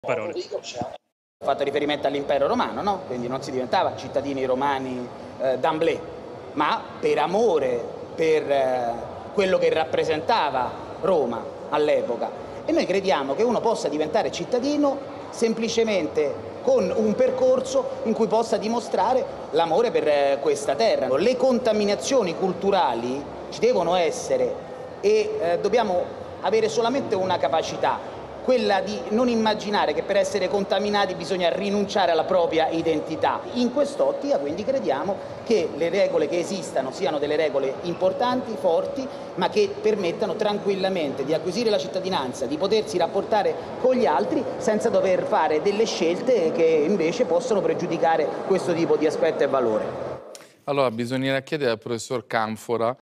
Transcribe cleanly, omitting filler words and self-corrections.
Parole. Ho fatto riferimento all'impero romano, no? Quindi non si diventava cittadini romani d'emblée, ma per amore per quello che rappresentava Roma all'epoca. E noi crediamo che uno possa diventare cittadino semplicemente con un percorso in cui possa dimostrare l'amore per questa terra. Le contaminazioni culturali ci devono essere e dobbiamo avere solamente una capacità, quella di non immaginare che per essere contaminati bisogna rinunciare alla propria identità. In quest'ottica quindi crediamo che le regole che esistano siano delle regole importanti, forti, ma che permettano tranquillamente di acquisire la cittadinanza, di potersi rapportare con gli altri senza dover fare delle scelte che invece possono pregiudicare questo tipo di aspetto e valore. Allora, bisognerà chiedere al professor Canfora